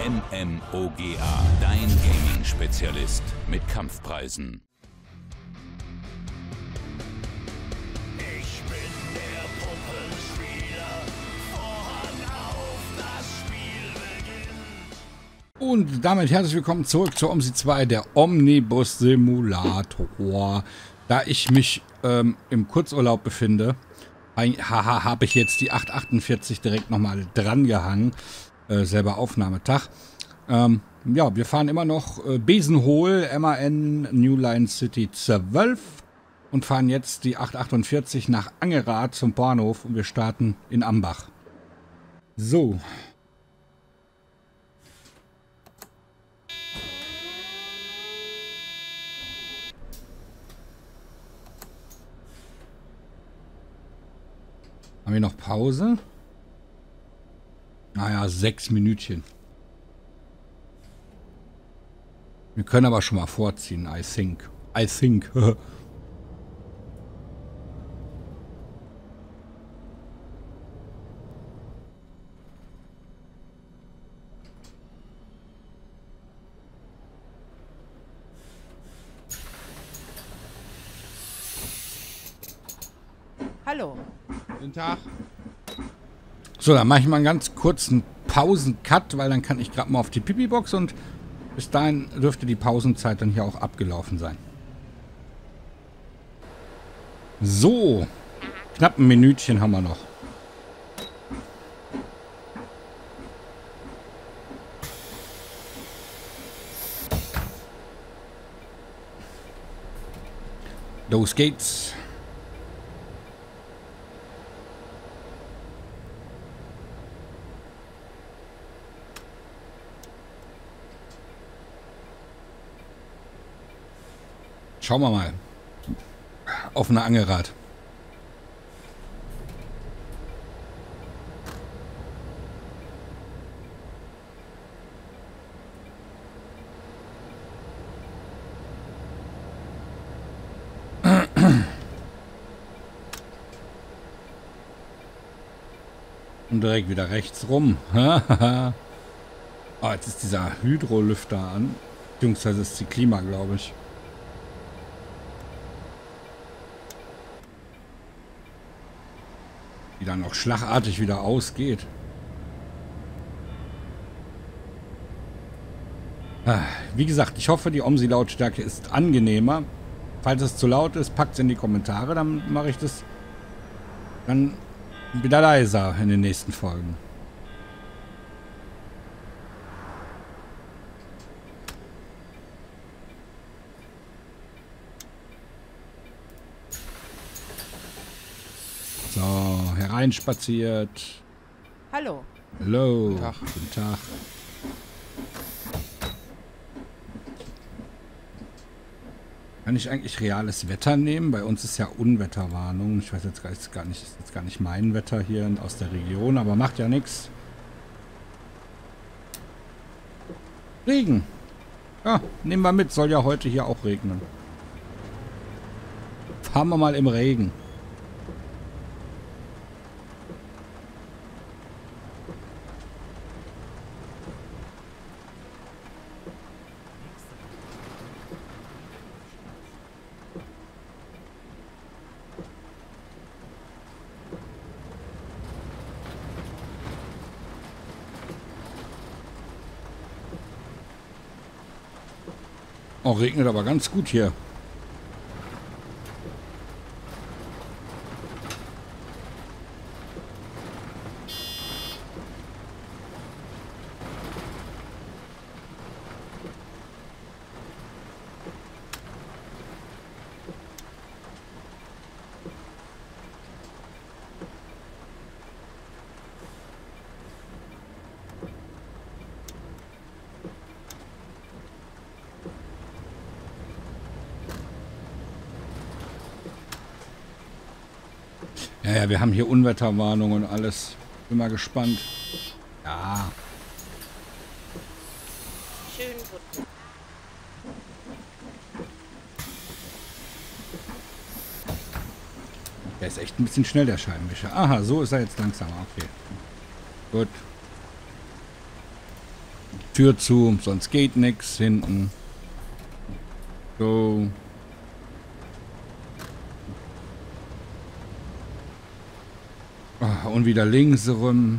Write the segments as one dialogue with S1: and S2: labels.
S1: MMOGA, dein Gaming-Spezialist mit Kampfpreisen.
S2: Ich bin der Puppenspieler, Vorhang auf, das Spiel beginnt.
S3: Und damit herzlich willkommen zurück zu OMSI 2, der Omnibus Simulator. Da ich mich im Kurzurlaub befinde, habe ich jetzt die 848 direkt nochmal dran gehangen. Selber Aufnahmetag. Ja, wir fahren immer noch Besenhohl, MAN, New Line City 12 und fahren jetzt die 848 nach Angerath zum Bahnhof und wir starten in Ambach. So. Haben wir noch Pause? Naja, 6 Minütchen. Wir können aber schon mal vorziehen, I think. I think.
S4: Hallo.
S5: Guten Tag.
S3: So, dann mache ich mal einen ganz kurzen Pausen-Cut, weil dann kann ich gerade mal auf die Pipi-Box und bis dahin dürfte die Pausenzeit dann hier auch abgelaufen sein. So, knapp ein Minütchen haben wir noch. Los geht's. Schauen wir mal. Auf eine Angerath. Und direkt wieder rechts rum. Oh, jetzt ist dieser Hydrolüfter an. Beziehungsweise ist die Klima, glaube ich. Die dann auch schlagartig wieder ausgeht. Wie gesagt, ich hoffe, die OMSI-Lautstärke ist angenehmer. Falls es zu laut ist, packt es in die Kommentare, dann mache ich das dann wieder leiser in den nächsten Folgen. So, hereinspaziert.
S4: Hallo.
S3: Hallo.
S5: Guten Tag.
S3: Guten Tag. Kann ich eigentlich reales Wetter nehmen? Bei uns ist ja Unwetterwarnung. Ich weiß jetzt gar nicht, ist jetzt gar nicht mein Wetter hier aus der Region, aber macht ja nichts. Regen. Ja, nehmen wir mit. Soll ja heute hier auch regnen. Fahren wir mal im Regen. Oh, regnet aber ganz gut hier. Ja, wir haben hier Unwetterwarnung und alles. Bin mal gespannt. Ja.
S4: Schönen guten.
S3: Der ist echt ein bisschen schnell, der Scheibenwischer. Aha, so ist er jetzt langsamer. Okay. Gut. Tür zu, sonst geht nichts hinten. So. Und wieder links rum.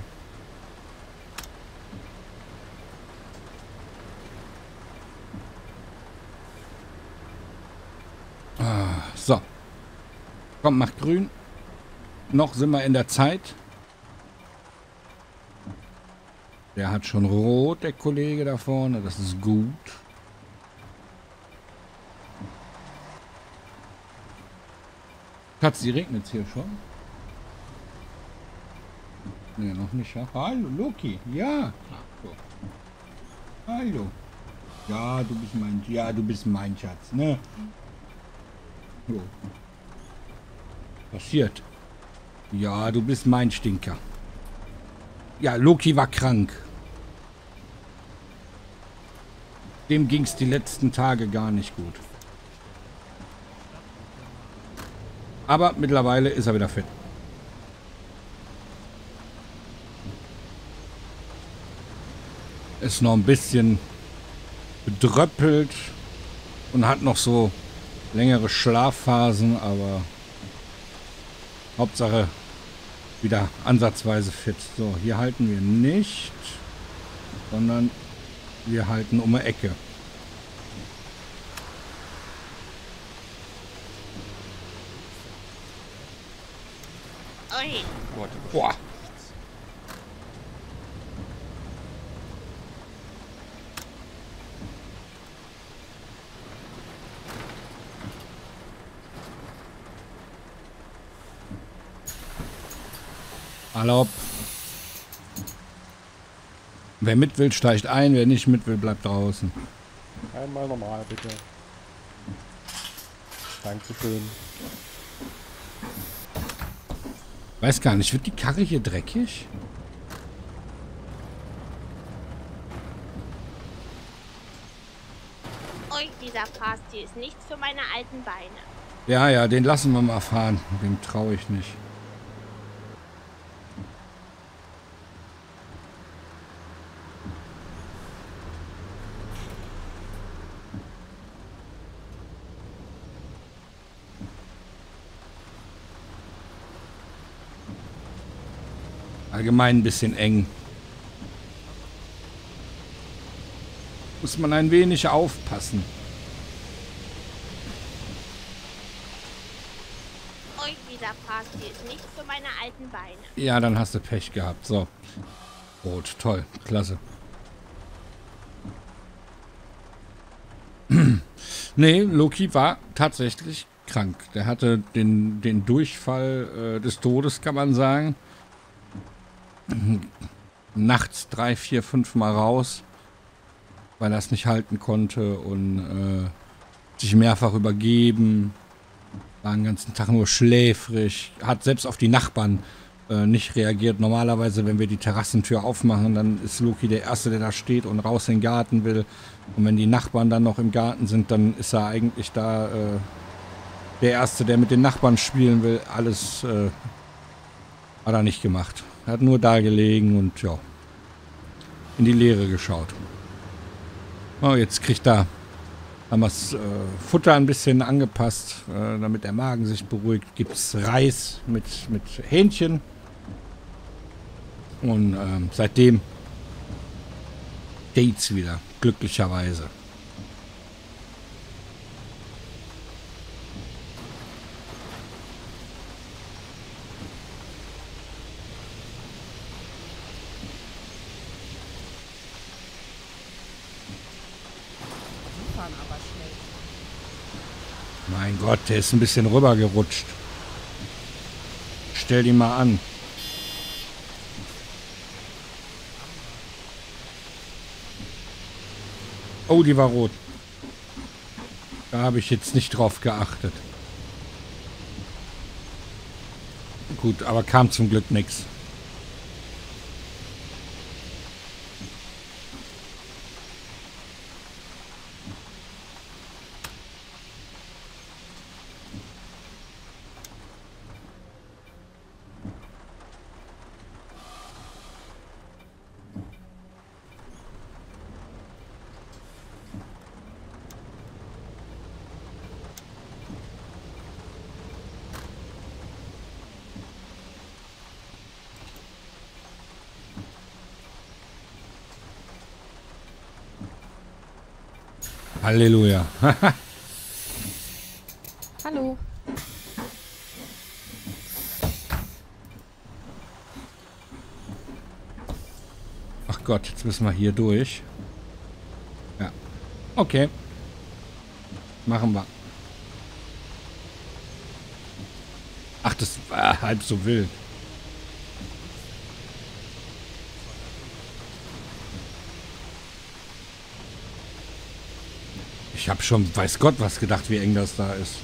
S3: So. Komm, macht grün. Noch sind wir in der Zeit. Der hat schon rot, der Kollege da vorne. Das ist gut. Katz, die regnet hier schon. Ne, noch nicht. Ja? Hallo, Loki. Ja. So. Hallo. Ja, du bist mein Schatz, ne? So. Passiert. Ja, du bist mein Stinker. Ja, Loki war krank. Dem ging es die letzten Tage gar nicht gut. Aber mittlerweile ist er wieder fit. Ist noch ein bisschen bedröppelt und hat noch so längere Schlafphasen, aber Hauptsache wieder ansatzweise fit. So, hier halten wir nicht, sondern wir halten um eine Ecke.
S4: Ui.
S3: Boah. Erlaubt. Wer mit will, steigt ein. Wer nicht mit will, bleibt draußen.
S5: Einmal normal, bitte. Dankeschön.
S3: Weiß gar nicht, wird die Karre hier dreckig?
S4: Ui, dieser Fahrstil ist nichts für meine alten Beine.
S3: Ja, den lassen wir mal fahren. Dem traue ich nicht. Allgemein ein bisschen eng. Muss man ein wenig aufpassen.
S4: Ui, dieser Fahrstil ist nichts für meine alten Beine.
S3: Ja, dann hast du Pech gehabt. So. Rot, toll, klasse. Nee, Loki war tatsächlich krank. Der hatte den Durchfall des Todes, kann man sagen. Nachts 3, 4, 5 Mal raus, weil er es nicht halten konnte und sich mehrfach übergeben. War den ganzen Tag nur schläfrig. Hat selbst auf die Nachbarn nicht reagiert. Normalerweise, wenn wir die Terrassentür aufmachen, dann ist Loki der Erste, der da steht und raus in den Garten will. Und wenn die Nachbarn dann noch im Garten sind, dann ist er eigentlich da der Erste, der mit den Nachbarn spielen will. Alles hat er nicht gemacht. Er hat nur da gelegen und ja, in die Leere geschaut. Oh, jetzt kriegt er, haben wir das Futter ein bisschen angepasst, damit der Magen sich beruhigt. Gibt es Reis mit Hähnchen. Und seitdem geht's wieder, glücklicherweise. Mein Gott, der ist ein bisschen rübergerutscht. Stell die mal an. Oh, die war rot. Da habe ich jetzt nicht drauf geachtet. Gut, aber kam zum Glück nichts. Halleluja.
S6: Hallo.
S3: Ach Gott, jetzt müssen wir hier durch. Ja. Okay. Machen wir. Ach, das war halb so wild. Ich habe schon, weiß Gott, was gedacht, wie eng das da ist.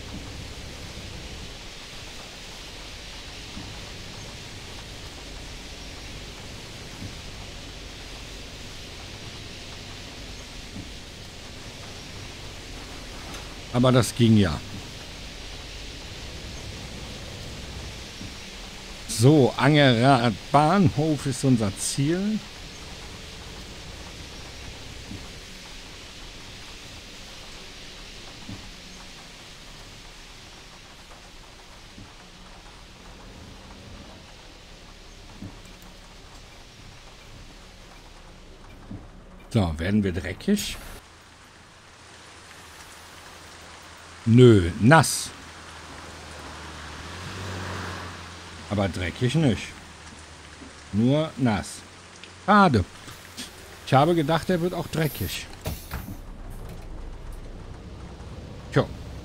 S3: Aber das ging ja. So, Angerath Bahnhof ist unser Ziel. So, werden wir dreckig? Nö, nass. Aber dreckig nicht. Nur nass. Schade. Ich habe gedacht, er wird auch dreckig. Tja.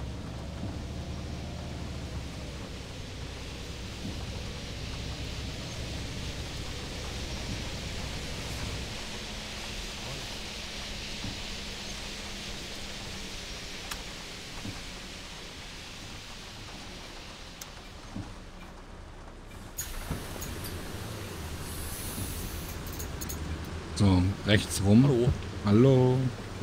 S3: So, rechts rum.
S5: Hallo.
S3: Hallo.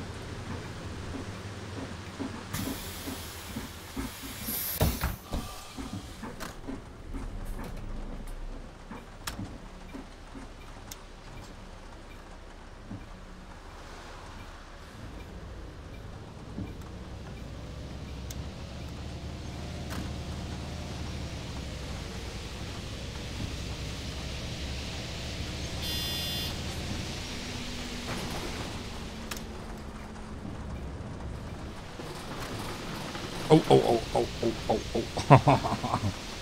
S3: Oh, oh, oh, oh, oh, oh, oh.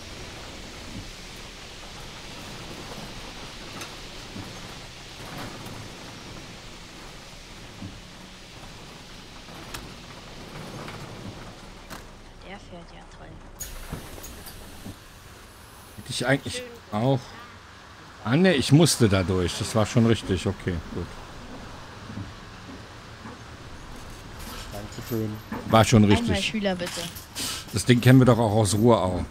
S4: Der fährt ja toll.
S3: Hätte ich eigentlich auch... Ah, ne, ich musste da durch. Das war schon richtig. Okay, gut.
S5: Dankeschön.
S3: War schon
S6: Einmal
S3: richtig.
S6: Schüler bitte.
S3: Das Ding kennen wir doch auch aus Ruhrau.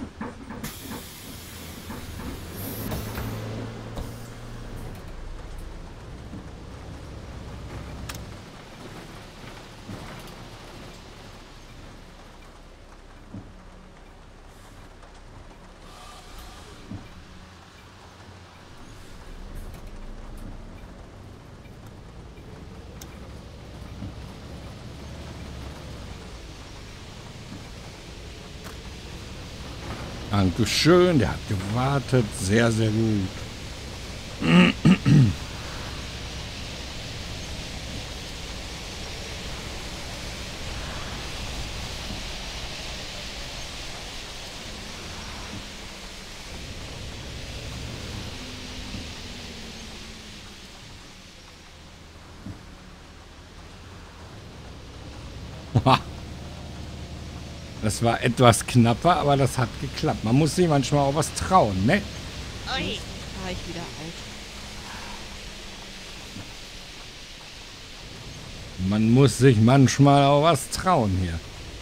S3: Dankeschön, der hat gewartet. Sehr, sehr gut. Das war etwas knapper, aber das hat geklappt. Man muss sich manchmal auch was trauen, ne?
S4: Ui,
S6: War ich wieder alt.
S3: Man muss sich manchmal auch was trauen hier.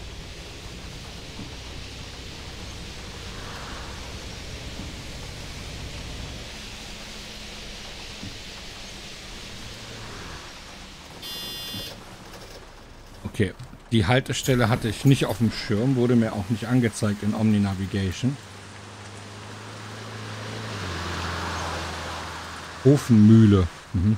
S3: Okay, die Haltestelle hatte ich nicht auf dem Schirm, wurde mir auch nicht angezeigt in Omni Navigation. Ofenmühle. Mhm.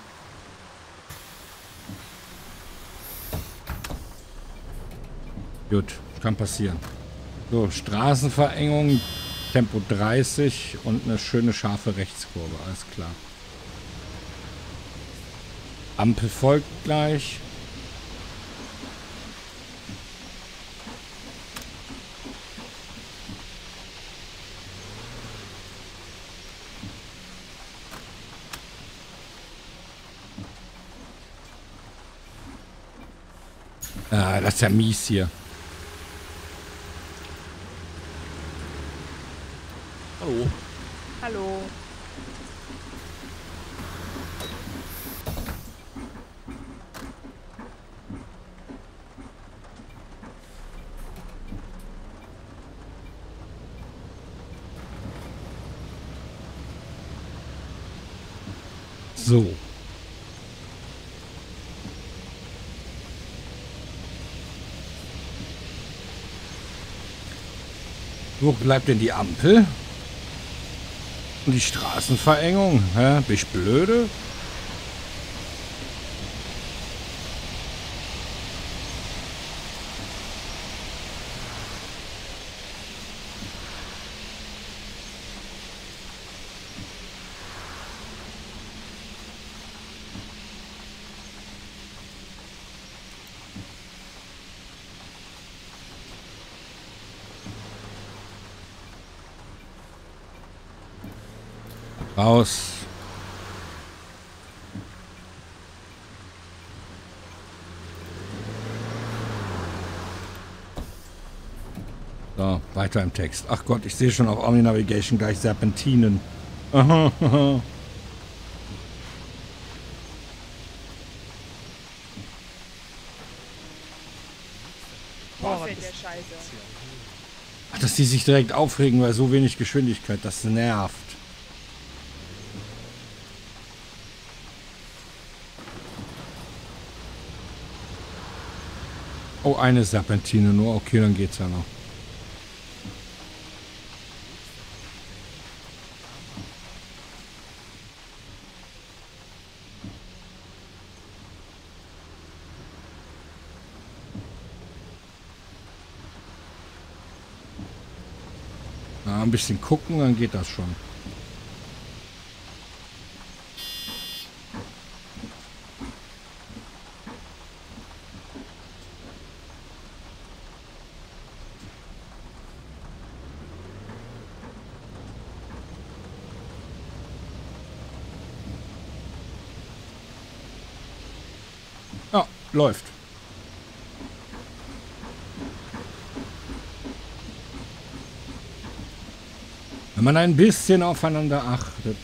S3: Gut, kann passieren. So, Straßenverengung, Tempo 30 und eine schöne scharfe Rechtskurve, alles klar. Ampel folgt gleich. Ah, das ist ja mies hier.
S5: Hallo.
S6: Hallo.
S3: So. Wo bleibt denn die Ampel? Und die Straßenverengung? Hä? Bin ich blöde? Raus. So, weiter im Text. Ach Gott, ich sehe schon auf Omni Navigation gleich Serpentinen. Aha, aha.
S6: Boah, fällt der Scheiße.
S3: Ach, dass die sich direkt aufregen, weil so wenig Geschwindigkeit, das nervt. Oh, eine Serpentine nur. Okay, dann geht's ja noch. Na, ein bisschen gucken, dann geht das schon. Ja, läuft. Wenn man ein bisschen aufeinander achtet.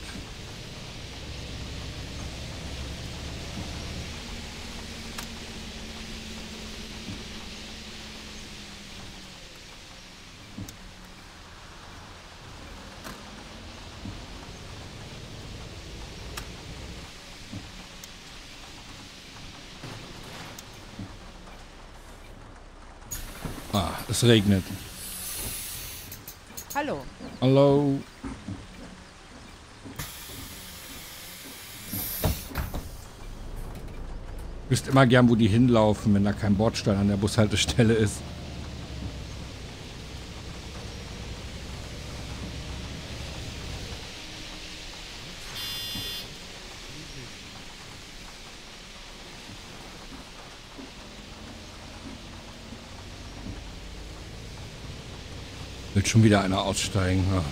S3: Ah, es regnet.
S6: Hallo.
S3: Hallo. Ich wüsste immer gern, wo die hinlaufen, wenn da kein Bordstein an der Bushaltestelle ist. Will schon wieder einer aussteigen. Ah.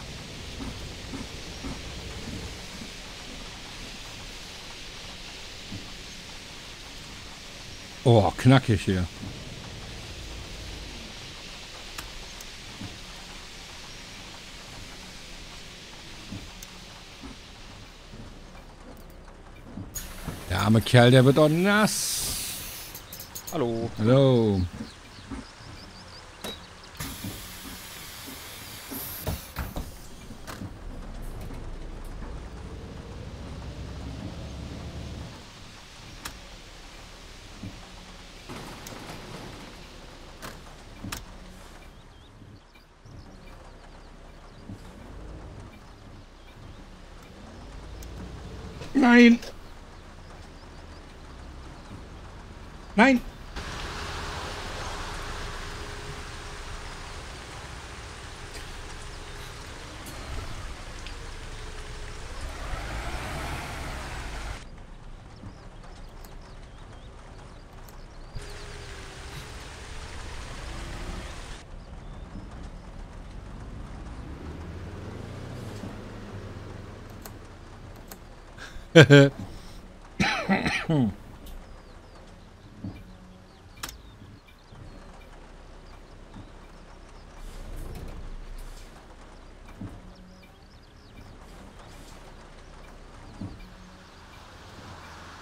S3: Oh, knackig hier. Der arme Kerl, der wird doch nass.
S5: Hallo.
S3: Hallo. Nein. Nein.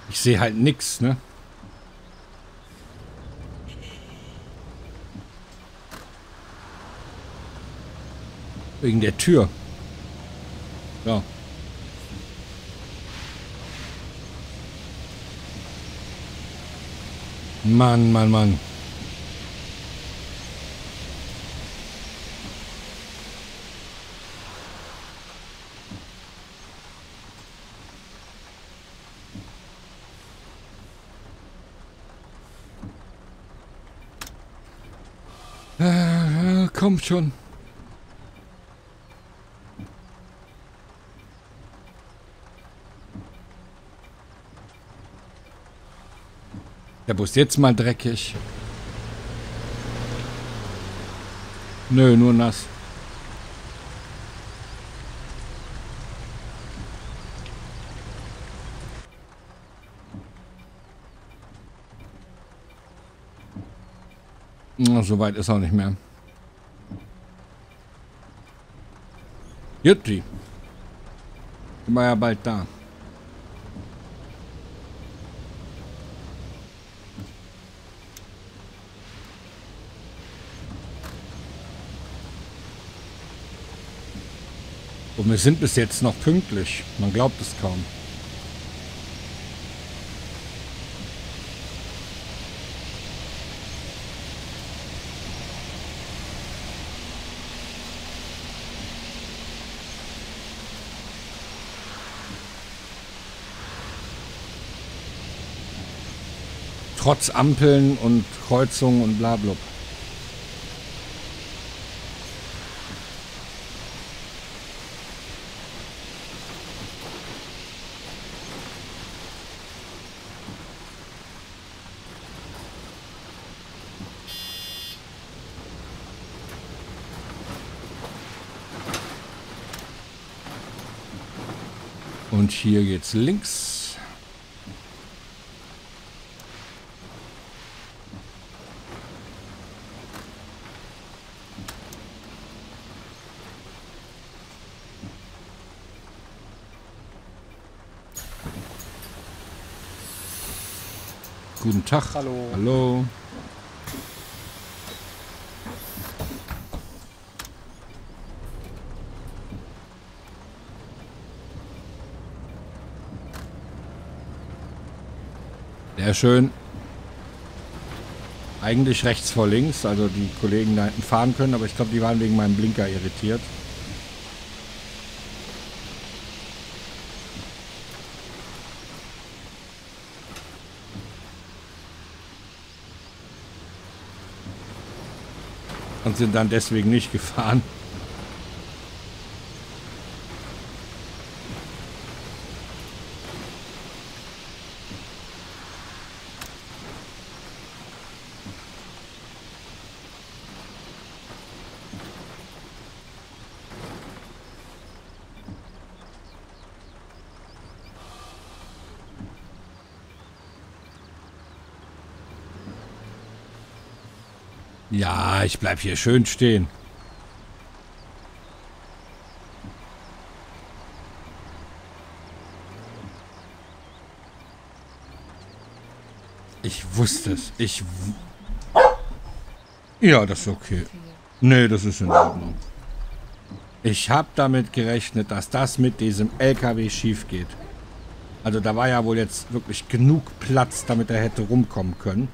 S3: Ich sehe halt nix, ne? Wegen der Tür. Ja. Mann, Mann, Mann. Kommt schon. Der Bus jetzt mal dreckig. Nö, nur nass. Na, so weit ist auch nicht mehr. Jutti. Ich war ja bald da. Und wir sind bis jetzt noch pünktlich. Man glaubt es kaum. Trotz Ampeln und Kreuzungen und blablub. Und hier geht's links. Guten Tag.
S5: Hallo.
S3: Hallo. Sehr schön. Eigentlich rechts vor links, also die Kollegen da hinten fahren können, aber ich glaube, die waren wegen meinem Blinker irritiert. Und sind dann deswegen nicht gefahren. Ja, ich bleib hier schön stehen. Ich wusste es. Ja, das ist okay. Nee, das ist in Ordnung. Ich habe damit gerechnet, dass das mit diesem LKW schief geht. Also da war ja wohl jetzt wirklich genug Platz, damit er hätte rumkommen können.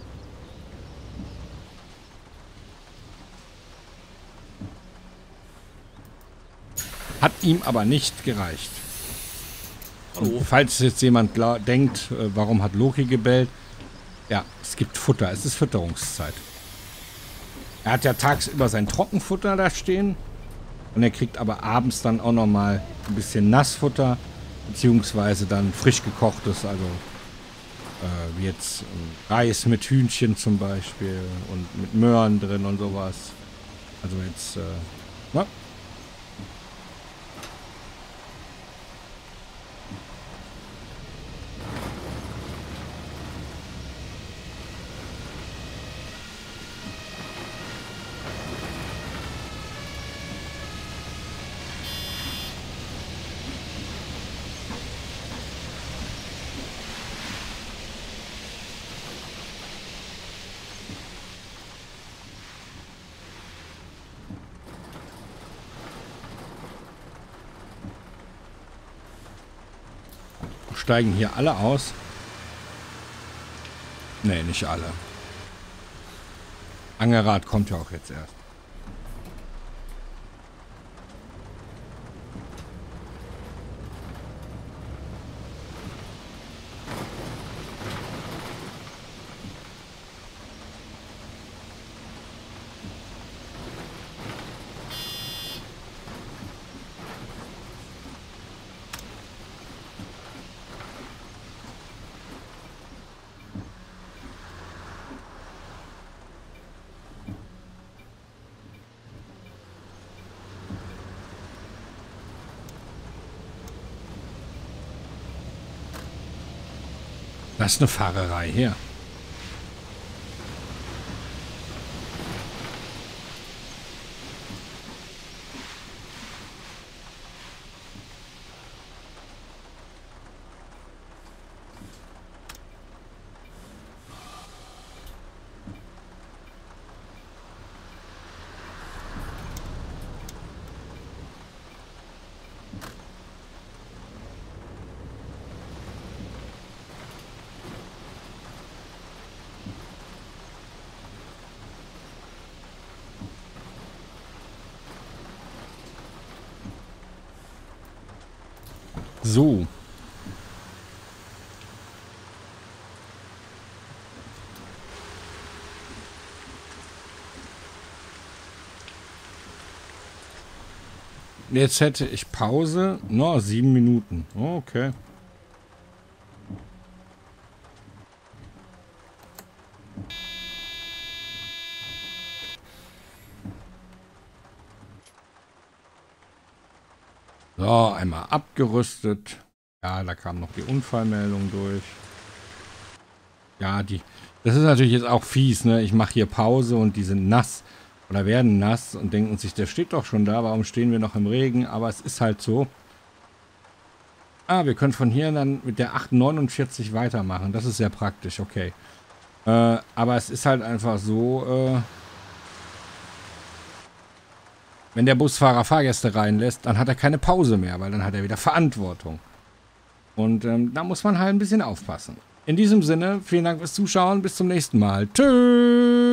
S3: Hat ihm aber nicht gereicht. Und falls jetzt jemand denkt, warum hat Loki gebellt? Ja, es gibt Futter. Es ist Fütterungszeit. Er hat ja tagsüber sein Trockenfutter da stehen. Und er kriegt aber abends dann auch nochmal ein bisschen Nassfutter. Beziehungsweise dann frisch gekochtes. Also wie jetzt Reis mit Hühnchen zum Beispiel. Und mit Möhren drin und sowas. Also jetzt... na? steigen hier alle aus. Ne, nicht alle. Angerad kommt ja auch jetzt erst. Das ist eine Fahrerei hier. So. Jetzt hätte ich Pause. No, 7 Minuten. Oh, okay. So, einmal abgerüstet. Ja, da kam noch die Unfallmeldung durch. Ja, das ist natürlich jetzt auch fies, ne? Ich mache hier Pause und die sind nass oder werden nass und denken sich, der steht doch schon da, warum stehen wir noch im Regen? Aber es ist halt so. Ah, wir können von hier dann mit der 849 weitermachen. Das ist sehr praktisch, okay. Aber es ist halt einfach so, wenn der Busfahrer Fahrgäste reinlässt, dann hat er keine Pause mehr, weil dann hat er wieder Verantwortung. Und da muss man halt ein bisschen aufpassen. In diesem Sinne, vielen Dank fürs Zuschauen, bis zum nächsten Mal. Tschüss!